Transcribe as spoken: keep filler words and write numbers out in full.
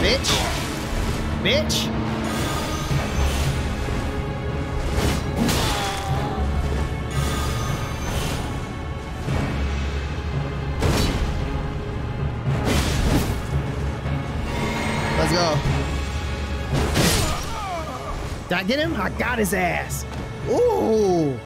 bitch. Bitch. Let's go. Did I get him? I got his ass. Ooh.